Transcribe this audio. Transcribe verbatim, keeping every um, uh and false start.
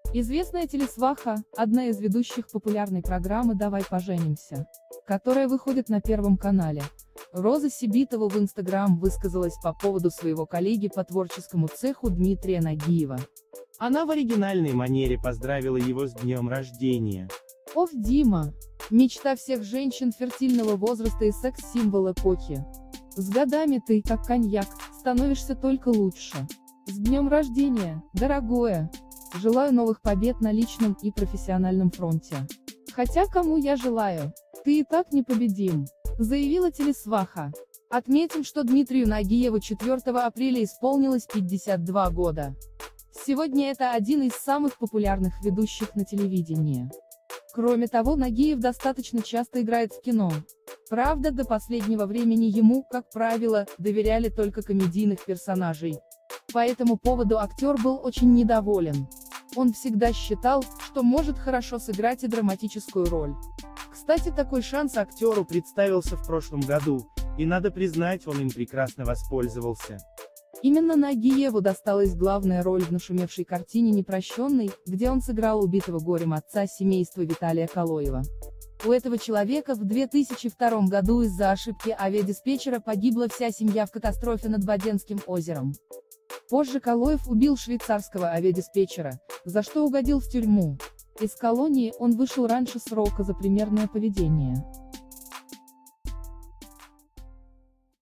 Известная телесваха, одна из ведущих популярной программы «Давай поженимся», которая выходит на Первом канале, Роза Сибитова в Инстаграм высказалась по поводу своего коллеги по творческому цеху Дмитрия Нагиева. Она в оригинальной манере поздравила его с днем рождения. Ов, Дима! Мечта всех женщин фертильного возраста и секс-символ эпохи. С годами ты, как коньяк, становишься только лучше. С днем рождения, дорогое! Желаю новых побед на личном и профессиональном фронте. Хотя кому я желаю? Ты и так непобедим, заявила телесваха. Отметим, что Дмитрию Нагиеву четвёртого апреля исполнилось пятьдесят два года. Сегодня это один из самых популярных ведущих на телевидении. Кроме того, Нагиев достаточно часто играет в кино. Правда, до последнего времени ему, как правило, доверяли только комедийных персонажей. По этому поводу актер был очень недоволен. Он всегда считал, что может хорошо сыграть и драматическую роль. Кстати, такой шанс актеру представился в прошлом году, и надо признать, он им прекрасно воспользовался. Именно Нагиеву досталась главная роль в нашумевшей картине «Непрощенный», где он сыграл убитого горем отца семейства Виталия Калоева. У этого человека в две тысячи втором году из-за ошибки авиадиспетчера погибла вся семья в катастрофе над Боденским озером. Позже Калоев убил швейцарского авиадиспетчера, за что угодил в тюрьму. Из колонии он вышел раньше срока за примерное поведение.